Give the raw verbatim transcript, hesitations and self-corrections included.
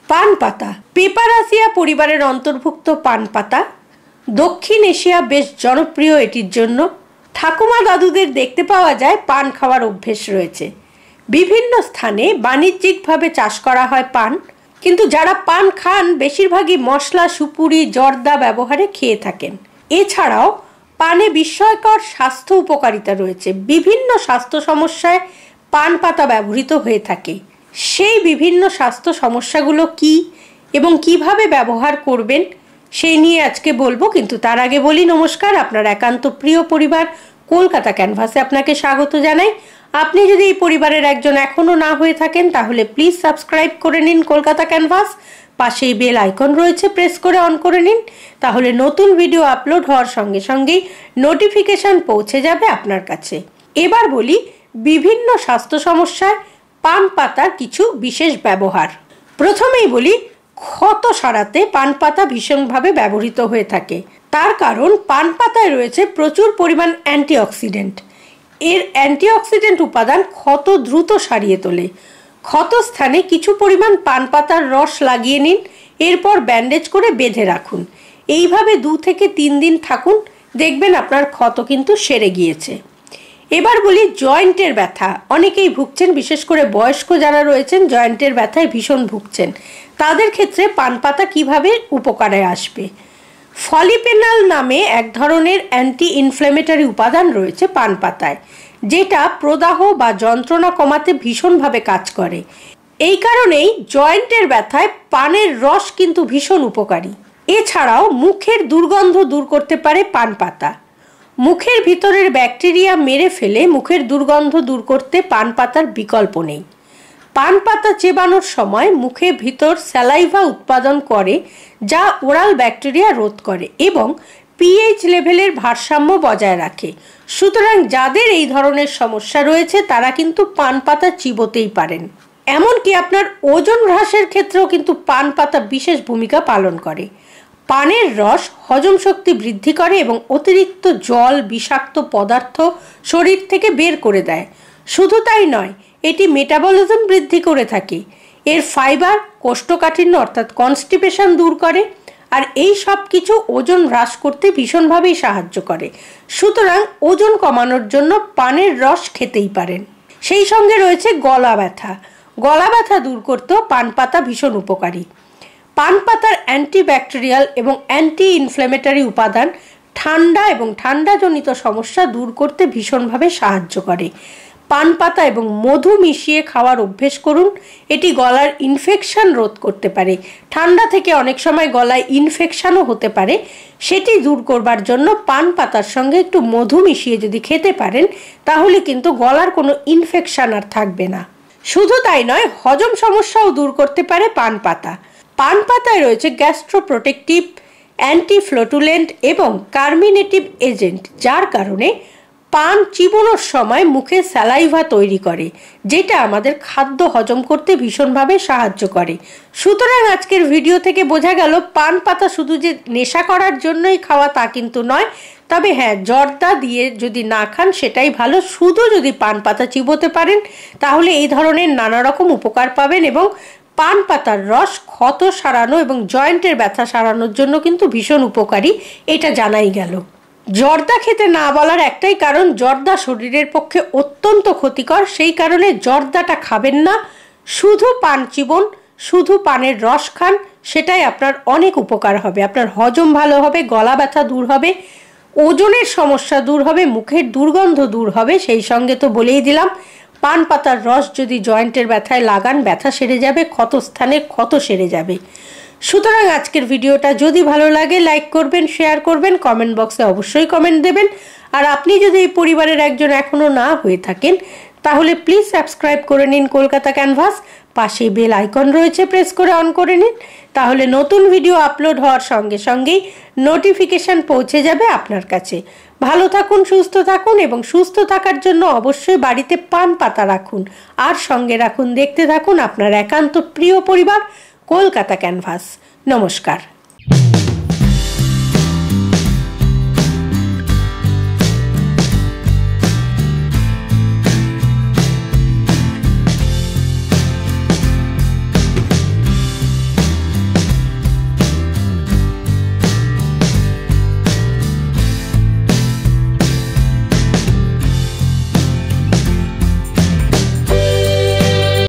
পান পাতা পেপারাসিয়া পরিবারের অন্তর্ভুক্ত পান পাতা দক্ষিণ এশিয়া বেশ জনপ্রিয়। এটির জন্য ঠাকুমা দাদুদের দেখতে পাওয়া যায় পান খাওয়ার অভ্যেস রয়েছে। বিভিন্ন স্থানে বাণিজ্যিকভাবে চাষ করা হয় পান, কিন্তু যারা পান খান বেশিরভাগই মশলা, সুপুরি, জর্দা ব্যবহারে খেয়ে থাকেন। এছাড়াও পানে বিস্ময়কর স্বাস্থ্য উপকারিতা রয়েছে। বিভিন্ন স্বাস্থ্য সমস্যায় পান পাতা ব্যবহৃত হয়ে থাকে। সেই বিভিন্ন স্বাস্থ্য সমস্যাগুলো কি এবং কিভাবে ব্যবহার করবেন সেই নিয়ে আজকে বলবো, কিন্তু তার আগে বলি নমস্কার। আপনার একান্ত প্রিয় পরিবার কলকাতা ক্যানভাসে আপনাকে স্বাগত জানাই। আপনি যদি এই পরিবারের একজন এখনো না হয়ে থাকেন তাহলে প্লিজ সাবস্ক্রাইব করে নিন কলকাতা ক্যানভাস। পাশেই বেল আইকন রয়েছে, প্রেস করে অন করে নিন, তাহলে নতুন ভিডিও আপলোড হওয়ার সঙ্গে সঙ্গেই নোটিফিকেশন পৌঁছে যাবে আপনার কাছে। এবার বলি বিভিন্ন স্বাস্থ্য সমস্যায় পান পাতার কিছু বিশেষ ব্যবহার। প্রথমেই বলি ক্ষত সারাতে পান পাতা ভীষণভাবে ব্যবহৃত হয়ে থাকে। তার কারণ পান পাতায় রয়েছে প্রচুর পরিমাণ অ্যান্টিঅক্সিডেন্ট। এর অ্যান্টিঅক্সিডেন্ট উপাদান ক্ষত দ্রুত সারিয়ে তোলে। ক্ষত স্থানে কিছু পরিমাণ পান পাতার রস লাগিয়ে নিন, এরপর ব্যান্ডেজ করে বেঁধে রাখুন। এইভাবে দু থেকে তিন দিন থাকুন, দেখবেন আপনার ক্ষত কিন্তু সেরে গিয়েছে। এবার বলি জয়েন্টের ব্যথা। অনেকেই ভুগছেন, বিশেষ করে বয়স্ক যারা রয়েছেন জয়েন্টের ব্যথায় ভীষণ ভুগছেন, তাদের ক্ষেত্রে পান পাতা কীভাবে উপকারে আসবে। ফলিপেনাল নামে এক ধরনের অ্যান্টি ইনফ্ল্যামেটরি উপাদান রয়েছে পান পাতায়, যেটা প্রদাহ বা যন্ত্রণা কমাতে ভীষণভাবে কাজ করে। এই কারণেই জয়েন্টের ব্যথায় পানের রস কিন্তু ভীষণ উপকারী। এছাড়াও মুখের দুর্গন্ধ দূর করতে পারে পান পাতা। মুখের ভিতরের ব্যাকটেরিয়া মেরে ফেলে মুখের দুর্গন্ধ দূর করতে পান পাতার বিকল্প নেই। পান পাতা চেবানোর সময় মুখে ভিতর স্যালাইভা উৎপাদন করে, যা ওরাল ব্যাকটেরিয়া রোধ করে এবং পিএইচ লেভেলের ভারসাম্য বজায় রাখে। সুতরাং যাদের এই ধরনের সমস্যা রয়েছে তারা কিন্তু পান পাতা চিবোতেই পারেন। এমনকি আপনার ওজন হ্রাসের ক্ষেত্রেও কিন্তু পান পাতা বিশেষ ভূমিকা পালন করে। পানের রস হজম শক্তি বৃদ্ধি করে এবং অতিরিক্ত জল, বিষাক্ত পদার্থ শরীর থেকে বের করে দেয়। শুধু তাই নয়, এটি মেটাবলিজম বৃদ্ধি করে থাকে। এর ফাইবার কোষ্ঠকাঠিন্য অর্থাৎ কনস্টিপেশন দূর করে, আর এই সব কিছু ওজন হ্রাস করতে ভীষণভাবেই সাহায্য করে। সুতরাং ওজন কমানোর জন্য পানের রস খেতেই পারেন। সেই সঙ্গে রয়েছে গলা ব্যথা। গলা ব্যথা দূর করতেও পান পাতা ভীষণ উপকারী। পান পাতার অ্যান্টিব্যাকটেরিয়াল এবং অ্যান্টি ইনফ্ল্যামেটরি উপাদান ঠান্ডা এবং ঠান্ডাজনিত সমস্যা দূর করতে ভীষণভাবে সাহায্য করে। পান পাতা এবং মধু মিশিয়ে খাওয়ার অভ্যেস করুন। এটি গলার ইনফেকশন রোধ করতে পারে। ঠান্ডা থেকে অনেক সময় গলায় ইনফেকশনও হতে পারে, সেটি দূর করবার জন্য পান পাতার সঙ্গে একটু মধু মিশিয়ে যদি খেতে পারেন তাহলে কিন্তু গলার কোনো ইনফেকশন আর থাকবে না। শুধু তাই নয়, হজম সমস্যাও দূর করতে পারে পান পাতা। পান পাতায় রয়েছে গ্যাস্ট্রোপ্রোটেক্টিভ, অ্যান্টিফ্লোটুলেন্ট এবং কার্মিনেটিভ এজেন্ট, যার কারণে পান চিবোনোর সময় মুখে স্যালাইভা তৈরি করে, যেটা আমাদের খাদ্য হজম করতে ভীষণভাবে সাহায্য করে। সুতরাং আজকের ভিডিও থেকে বোঝা গেল পান পাতা শুধু যে নেশা করার জন্যই খাওয়া তা কিন্তু নয়। তবে হ্যাঁ, জর্দা দিয়ে যদি না খান সেটাই ভালো। শুধু যদি পান পাতা চিবোতে পারেন তাহলে এই ধরনের নানা রকম উপকার পাবেন এবং পান পাতার রস ক্ষত সারানো এবং জয়েন্টের ব্যথা সারানোর জন্য কিন্তু ভীষণ উপকারী, এটা জানাই গেল। জর্দা খেতে না বলার একটাই কারণ, জর্দা শরীরের পক্ষে অত্যন্ত ক্ষতিকর। সেই কারণে জর্দাটা খাবেন না, শুধু পান চিবন, শুধু পানের রস খান, সেটাই আপনার অনেক উপকার হবে। আপনার হজম ভালো হবে, গলা ব্যথা দূর হবে, ওজনের সমস্যা দূর হবে, মুখের দুর্গন্ধ দূর হবে। সেই সঙ্গে তো বলেই দিলাম, পান পাতার রস যদি জয়েন্টের ব্যথায় লাগান ব্যথা সেরে যাবে, ক্ষত স্থানে ক্ষত সেরে যাবে। সুতরাং আজকের ভিডিওটা যদি ভালো লাগে লাইক করবেন, শেয়ার করবেন, কমেন্ট বক্সে অবশ্যই কমেন্ট দেবেন। আর আপনি যদি এই পরিবারের একজন এখনও না হয়ে থাকেন তাহলে প্লিজ সাবস্ক্রাইব করে নিন কলকাতা ক্যানভাস। পাশে বেল আইকন রয়েছে, প্রেস করে অন করে নিন, তাহলে নতুন ভিডিও আপলোড হওয়ার সঙ্গে সঙ্গেই নোটিফিকেশন পৌঁছে যাবে আপনার কাছে। ভালো থাকুন, সুস্থ থাকুন এবং সুস্থ থাকার জন্য অবশ্যই বাড়িতে পান পাতা রাখুন আর সঙ্গে রাখুন, দেখতে থাকুন আপনার একান্ত প্রিয় পরিবার কলকাতা ক্যানভাস। নমস্কার।